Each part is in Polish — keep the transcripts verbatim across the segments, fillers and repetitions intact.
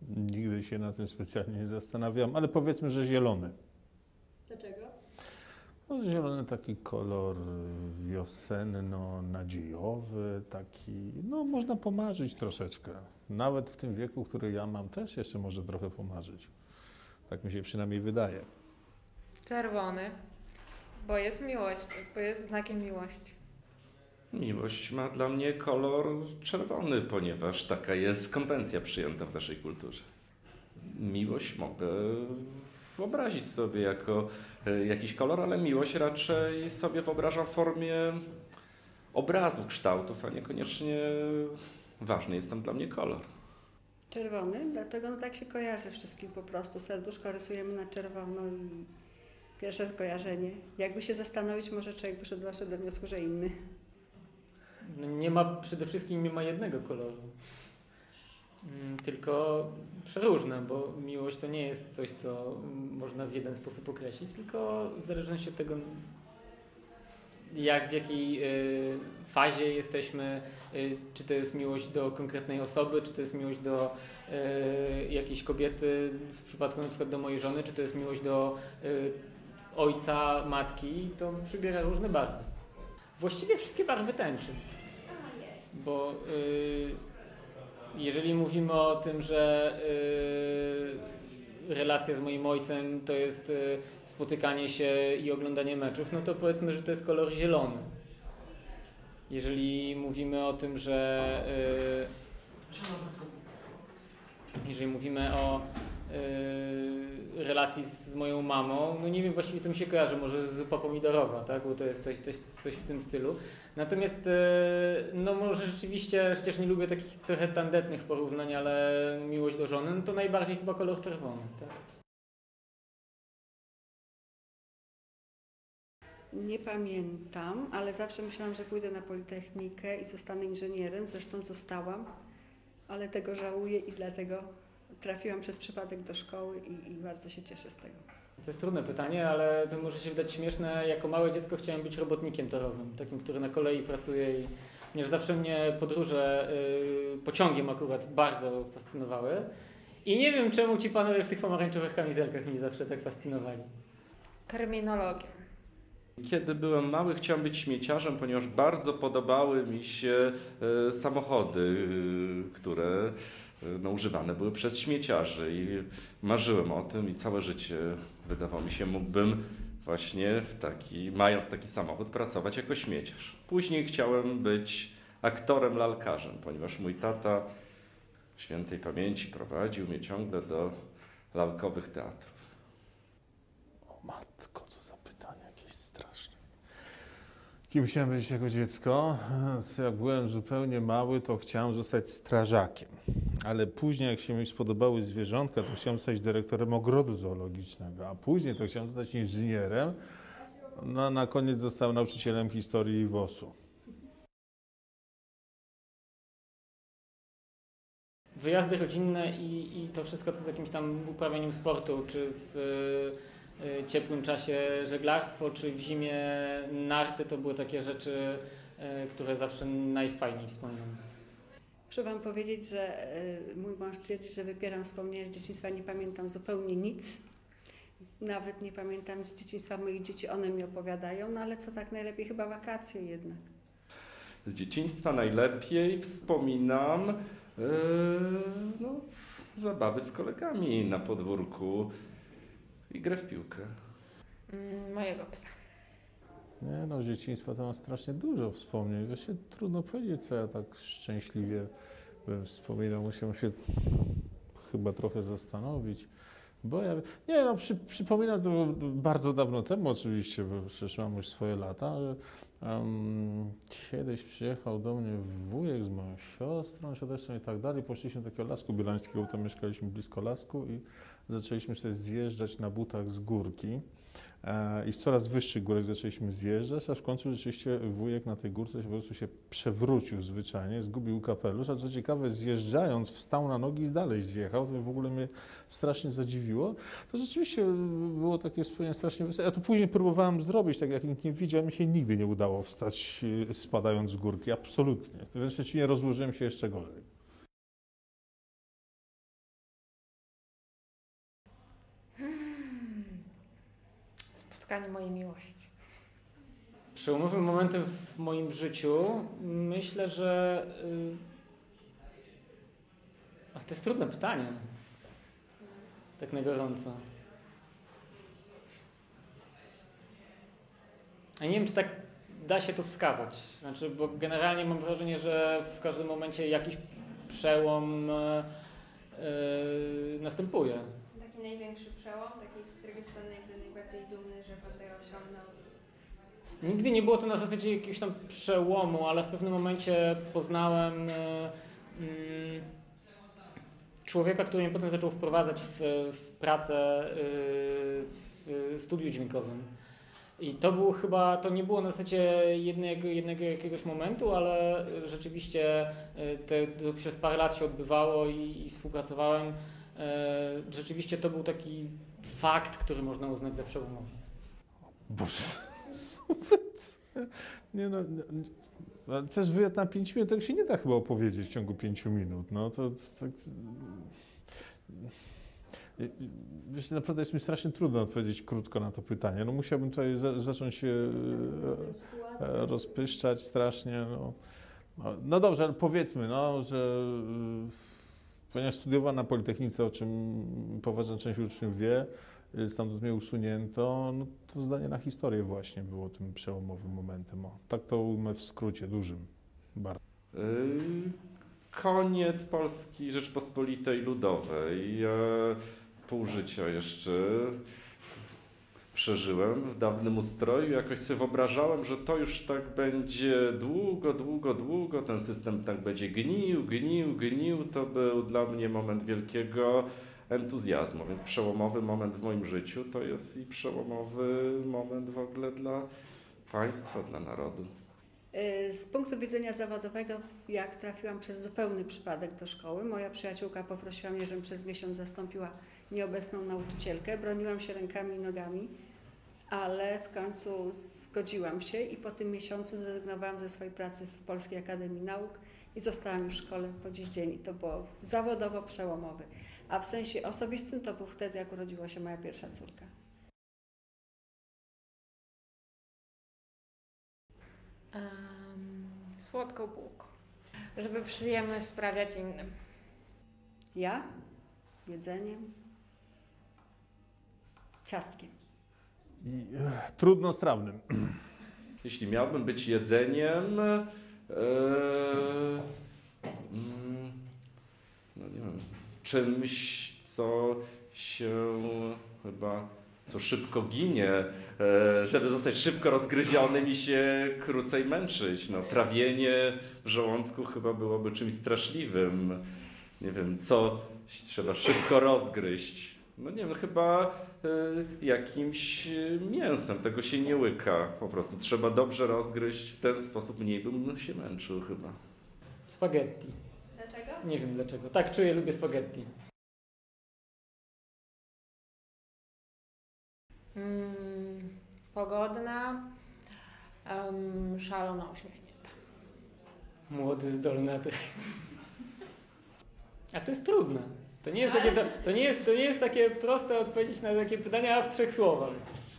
Nigdy się na tym specjalnie nie zastanawiam, ale powiedzmy, że zielony. Dlaczego? No, zielony taki kolor wiosenno-nadziejowy, taki, no można pomarzyć troszeczkę. Nawet w tym wieku, który ja mam, też jeszcze może trochę pomarzyć. Tak mi się przynajmniej wydaje. Czerwony, bo jest miłość, bo jest znakiem miłości. Miłość ma dla mnie kolor czerwony, ponieważ taka jest konwencja przyjęta w naszej kulturze. Miłość mogę wyobrazić sobie jako jakiś kolor, ale miłość raczej sobie wyobrażam w formie obrazów, kształtów, a niekoniecznie ważny jest tam dla mnie kolor. Czerwony, dlaczego? No tak się kojarzy wszystkim po prostu. Serduszko rysujemy na czerwono i pierwsze skojarzenie. Jakby się zastanowić, może człowiek by szedł doszedł do wniosku, że inny. No nie ma, przede wszystkim nie ma jednego koloru. Tylko przeróżne, bo miłość to nie jest coś, co można w jeden sposób określić, tylko w zależności od tego, jak, w jakiej y, fazie jesteśmy, y, czy to jest miłość do konkretnej osoby, czy to jest miłość do y, jakiejś kobiety, w przypadku na przykład do mojej żony, czy to jest miłość do y, ojca, matki, to przybiera różne barwy. Właściwie wszystkie barwy tęczy, bo y, jeżeli mówimy o tym, że y, relacja z moim ojcem to jest y, spotykanie się i oglądanie meczów, no to powiedzmy, że to jest kolor zielony. Jeżeli mówimy o tym, że y, jeżeli mówimy o y, relacji z moją mamą, no nie wiem właściwie co mi się kojarzy, może zupa pomidorowa, tak? Bo to jest coś, coś, coś w tym stylu. Natomiast no może rzeczywiście, chociaż nie lubię takich trochę tandetnych porównań, ale miłość do żony, no to najbardziej chyba kolor czerwony, tak? Nie pamiętam, ale zawsze myślałam, że pójdę na Politechnikę i zostanę inżynierem. Zresztą zostałam, ale tego żałuję i dlatego trafiłam przez przypadek do szkoły i, i bardzo się cieszę z tego. To jest trudne pytanie, ale to może się wydać śmieszne. Jako małe dziecko chciałem być robotnikiem torowym, takim, który na kolei pracuje i ponieważ zawsze mnie podróże yy, pociągiem akurat bardzo fascynowały. I nie wiem, czemu ci panowie w tych pomarańczowych kamizelkach mnie zawsze tak fascynowali. Kryminologiem. Kiedy byłem mały, chciałem być śmieciarzem, ponieważ bardzo podobały mi się y, samochody, y, które no, używane były przez śmieciarzy i marzyłem o tym i całe życie wydawało mi się, mógłbym właśnie w taki, mając taki samochód, pracować jako śmieciarz. Później chciałem być aktorem, lalkarzem, ponieważ mój tata świętej pamięci prowadził mnie ciągle do lalkowych teatrów. O matko, co za pytanie jakieś straszne. Kim chciałem być jako dziecko? Jak byłem zupełnie mały, to chciałem zostać strażakiem. Ale później, jak się mi spodobały zwierzątka, to chciałem zostać dyrektorem ogrodu zoologicznego, a później to chciałem zostać inżynierem, no a na koniec zostałem nauczycielem historii w O S u. Wyjazdy rodzinne i, i to wszystko, co z jakimś tam uprawianiem sportu, czy w y, ciepłym czasie żeglarstwo, czy w zimie narty, to były takie rzeczy, y, które zawsze najfajniej wspominam. Muszę wam powiedzieć, że y, mój mąż twierdzi, że wypieram wspomnienia z dzieciństwa, nie pamiętam zupełnie nic. Nawet nie pamiętam z dzieciństwa moich dzieci, one mi opowiadają, no ale co tak najlepiej, chyba wakacje jednak. Z dzieciństwa najlepiej wspominam yy, no, zabawy z kolegami na podwórku i grę w piłkę. Mm, mojego psa. Nie no, z dzieciństwa to mam strasznie dużo wspomnień. Właśnie trudno powiedzieć, co ja tak szczęśliwie bym wspominał. Musiałem się chyba trochę zastanowić. Bo ja, nie no, przy, przypominam to bardzo dawno temu oczywiście, bo przecież mam już swoje lata, ale um, kiedyś przyjechał do mnie wujek z moją siostrą, siostrą i tak dalej. Poszliśmy do takiego Lasku Bielańskiego, bo tam mieszkaliśmy blisko Lasku i zaczęliśmy sobie zjeżdżać na butach z górki. I z coraz wyższych górek zaczęliśmy zjeżdżać, a w końcu rzeczywiście wujek na tej górce po prostu się przewrócił zwyczajnie, zgubił kapelusz, a co ciekawe zjeżdżając wstał na nogi i dalej zjechał, to w ogóle mnie strasznie zadziwiło. To rzeczywiście było takie wspomnienie strasznie wesołe. Ja to później próbowałem zrobić, tak jak nikt nie widział, mi się nigdy nie udało wstać spadając z górki, absolutnie. Wręcz przeciwnie, rozłożyłem się jeszcze gorzej. odzyskanie mojej miłości. Przełomowym momentem w moim życiu myślę, że... Yy... A to jest trudne pytanie. Tak na gorąco. A nie wiem, czy tak da się to wskazać. Znaczy, bo generalnie mam wrażenie, że w każdym momencie jakiś przełom yy, następuje. Taki największy przełom, taki, z którego jest Pan jakby najbardziej dumny, że Pan tego osiągnął? Nigdy nie było to na zasadzie jakiegoś tam przełomu, ale w pewnym momencie poznałem yy, yy, człowieka, który mnie potem zaczął wprowadzać w, w pracę yy, w studiu dźwiękowym. I to było chyba, to nie było na zasadzie jednego, jednego jakiegoś momentu, ale rzeczywiście te, to przez parę lat się odbywało i, i współpracowałem. Rzeczywiście to był taki fakt, który można uznać za przełomowy. Boże, super. Nie no, nie, też wywiad na pięć minut, tego się nie da chyba opowiedzieć w ciągu pięciu minut. No to tak... Wiesz, naprawdę jest mi strasznie trudno odpowiedzieć krótko na to pytanie. No musiałbym tutaj za, zacząć się e, rozpyszczać strasznie. No. No, no dobrze, ale powiedzmy, no, że e, ponieważ studiowałem na Politechnice, o czym poważna część uczniów wie, e, stamtąd mnie usunięto, no, to zdanie na historię właśnie było tym przełomowym momentem. O, tak to ujmę w skrócie dużym. Bardzo. Yy, koniec Polski Rzeczpospolitej Ludowej. Yy, pół życia jeszcze przeżyłem w dawnym ustroju. Jakoś sobie wyobrażałem, że to już tak będzie długo, długo, długo. Ten system tak będzie gnił, gnił, gnił. To był dla mnie moment wielkiego entuzjazmu, więc przełomowy moment w moim życiu to jest i przełomowy moment w ogóle dla państwa, dla narodu. Z punktu widzenia zawodowego, jak trafiłam przez zupełny przypadek do szkoły, moja przyjaciółka poprosiła mnie, żebym przez miesiąc zastąpiła nieobecną nauczycielkę. Broniłam się rękami i nogami, ale w końcu zgodziłam się i po tym miesiącu zrezygnowałam ze swojej pracy w Polskiej Akademii Nauk i zostałam już w szkole po dziś dzień. I to było zawodowo przełomowy. A w sensie osobistym to był wtedy, jak urodziła się moja pierwsza córka. Um, słodką bułką. Żeby przyjemność sprawiać innym. Ja? Jedzeniem? Ciastkiem. I, e, trudnostrawnym. Jeśli miałbym być jedzeniem, e, mm, no nie wiem, czymś, co się chyba, co szybko ginie, e, żeby zostać szybko rozgryzionym i się krócej męczyć. No, trawienie w żołądku chyba byłoby czymś straszliwym. Nie wiem, co trzeba szybko rozgryźć. No nie wiem, chyba y, jakimś mięsem, tego się nie łyka. Po prostu trzeba dobrze rozgryźć, w ten sposób mniej bym się męczył chyba. Spaghetti. Dlaczego? Nie wiem dlaczego. Tak czuję, lubię spaghetti. Mm, pogodna, um, szalona, uśmiechnięta. Młody, zdolny. A to jest trudne. To nie jest takie, to, to nie jest, to nie jest takie proste odpowiedzieć na takie pytania w trzech słowach.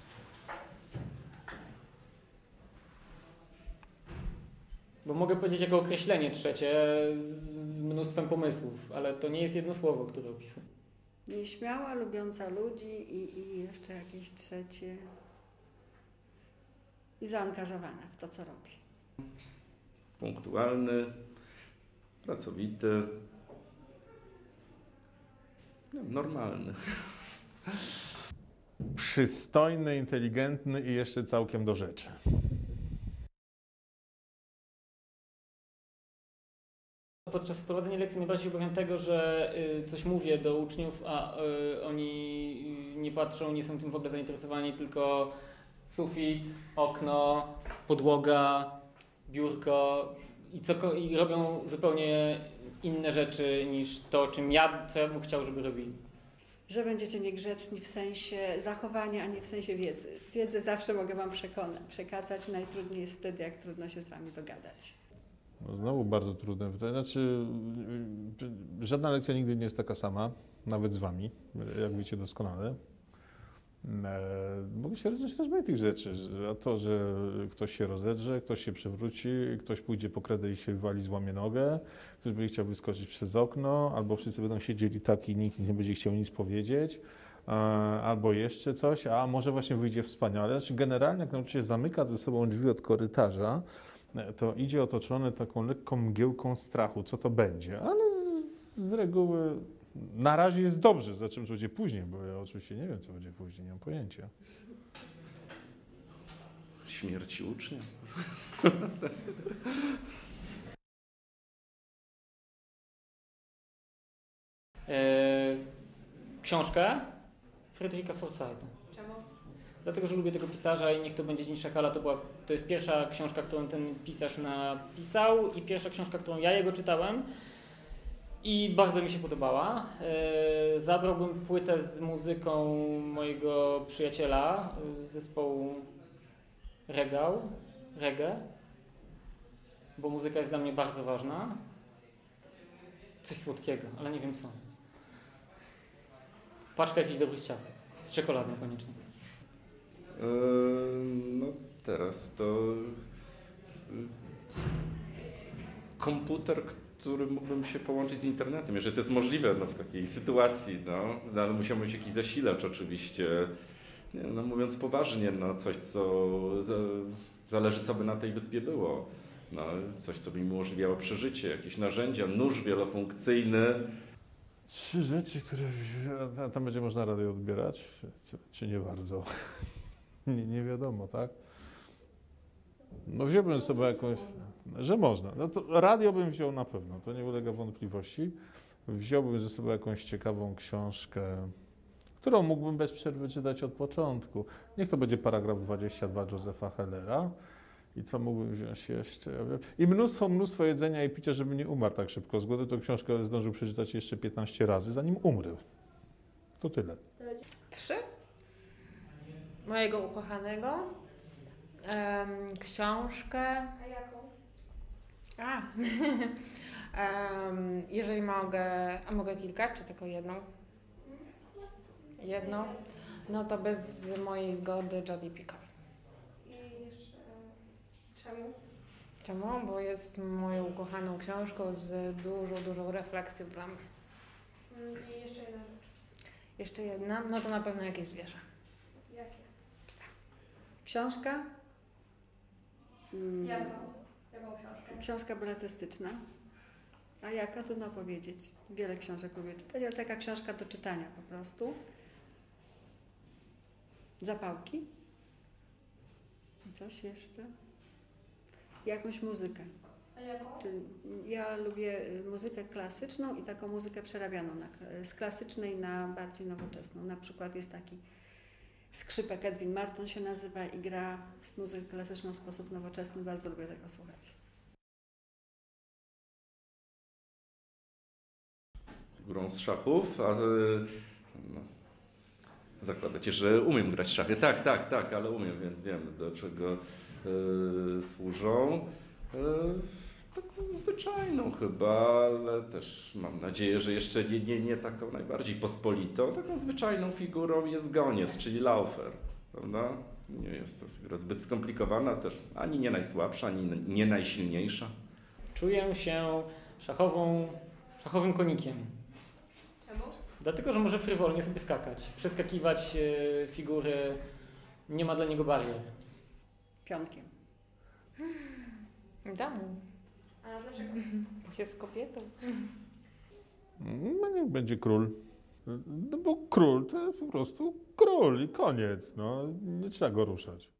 Bo mogę powiedzieć jako określenie trzecie z, z mnóstwem pomysłów, ale to nie jest jedno słowo, które opisuję. Nieśmiała, lubiąca ludzi i, i jeszcze jakieś trzecie. I zaangażowana w to, co robi. Punktualny, pracowity, no, normalny. Przystojny, inteligentny i jeszcze całkiem do rzeczy. Podczas prowadzenia lekcji najbardziej się obawiam tego, że y, coś mówię do uczniów, a y, oni nie patrzą, nie są tym w ogóle zainteresowani, tylko sufit, okno, podłoga, biurko i, co, i robią zupełnie inne rzeczy niż to, czym ja, co ja bym chciał, żeby robili. Że będziecie niegrzeczni w sensie zachowania, a nie w sensie wiedzy. Wiedzę zawsze mogę Wam przekona- przekazać, najtrudniej jest wtedy, jak trudno się z Wami dogadać. No znowu bardzo trudne pytanie. Znaczy, żadna lekcja nigdy nie jest taka sama, nawet z Wami, jak wiecie doskonale. E, mogę się rozejrzeć też tych rzeczy, że- a to, że ktoś się rozedrze, ktoś się przewróci, ktoś pójdzie po kredę i się wali, złamie nogę, ktoś będzie chciał wyskoczyć przez okno, albo wszyscy będą siedzieli tak i nikt nie będzie chciał nic powiedzieć, e, albo jeszcze coś, a może właśnie wyjdzie wspaniale. Znaczy generalnie jak nauczyciel zamyka ze sobą drzwi od korytarza, e, to idzie otoczony taką lekką mgiełką strachu, co to będzie, ale z, z reguły na razie jest dobrze, za czym co będzie później, bo ja oczywiście nie wiem, co będzie później, nie mam pojęcia. Śmierci ucznia. E, książkę Fryderyka Forsytha. Czemu? Dlatego, że lubię tego pisarza i niech to będzie Dzień Szakala. To, była, to jest pierwsza książka, którą ten pisarz napisał i pierwsza książka, którą ja jego czytałem. I bardzo mi się podobała. E, zabrałbym płytę z muzyką mojego przyjaciela z zespołu Regał, Reggae, bo muzyka jest dla mnie bardzo ważna. Coś słodkiego, ale nie wiem co. Paczka jakichś dobrych ciastek. Z czekoladą koniecznie. Yy, no teraz to yy, komputer, który mógłbym się połączyć z internetem, jeżeli to jest możliwe no, w takiej sytuacji, no, no ale musiał być jakiś zasilacz oczywiście. Nie, no mówiąc poważnie, no coś co za, zależy co by na tej wyspie było. No, coś co by mi umożliwiało przeżycie, jakieś narzędzia, nóż wielofunkcyjny. Trzy rzeczy, które wzi- a tam będzie można radio odbierać, czy, czy nie bardzo? nie, nie wiadomo, tak? No wziąłbym sobie jakąś, że można. No to radio bym wziął na pewno, to nie ulega wątpliwości. Wziąłbym ze sobą jakąś ciekawą książkę, którą mógłbym bez przerwy czytać od początku. Niech to będzie paragraf dwadzieścia dwa Josepha Hellera. I co mógłbym wziąć jeszcze? Ja wiem. I mnóstwo, mnóstwo jedzenia i picia, żeby nie umarł tak szybko z głodu. Tą książkę zdążył przeczytać jeszcze piętnaście razy, zanim umrę. To tyle. Trzy. Mojego ukochanego. Em, książkę. A jaką? A. Em, jeżeli mogę. A mogę kilka, czy tylko jedną? Jedną. No to bez mojej zgody Jodie Picoult. I jeszcze... Czemu? Czemu? Bo jest moją ukochaną książką z dużą, dużą refleksją dla mnie. Mm, I jeszcze jedna rzecz. Jeszcze jedna, no to na pewno jakieś zwierzę. Jakie? Książka? Mm, Jaką? Jaką książkę? Książka beletrystyczna. A jaka? Trudno powiedzieć. Wiele książek lubię czytać, ale taka książka do czytania po prostu. Zapałki. I coś jeszcze? Jakąś muzykę. A jaką? Czyli ja lubię y, muzykę klasyczną i taką muzykę przerabianą na, z klasycznej na bardziej nowoczesną. Na przykład jest taki skrzypek Edwin Marton się nazywa i gra muzykę klasyczną w sposób nowoczesny. Bardzo lubię tego słuchać. Grą z szachów, a no, zakładacie, że umiem grać w szachy. Tak, tak, tak, ale umiem, więc wiem do czego y, służą. Y, taką zwyczajną chyba, ale też mam nadzieję, że jeszcze nie, nie, nie taką najbardziej pospolitą. Taką zwyczajną figurą jest goniec, czyli laufer, prawda? Nie jest to figura zbyt skomplikowana też, ani nie najsłabsza, ani nie najsilniejsza. Czuję się szachową, szachowym konikiem. Czemu? Dlatego, że może frywolnie sobie skakać, przeskakiwać e, figury, nie ma dla niego barier. Pionkiem. Damu. A dlaczego? Jest kobietą. No niech będzie król. No bo król to jest po prostu król i koniec. No, nie trzeba go ruszać.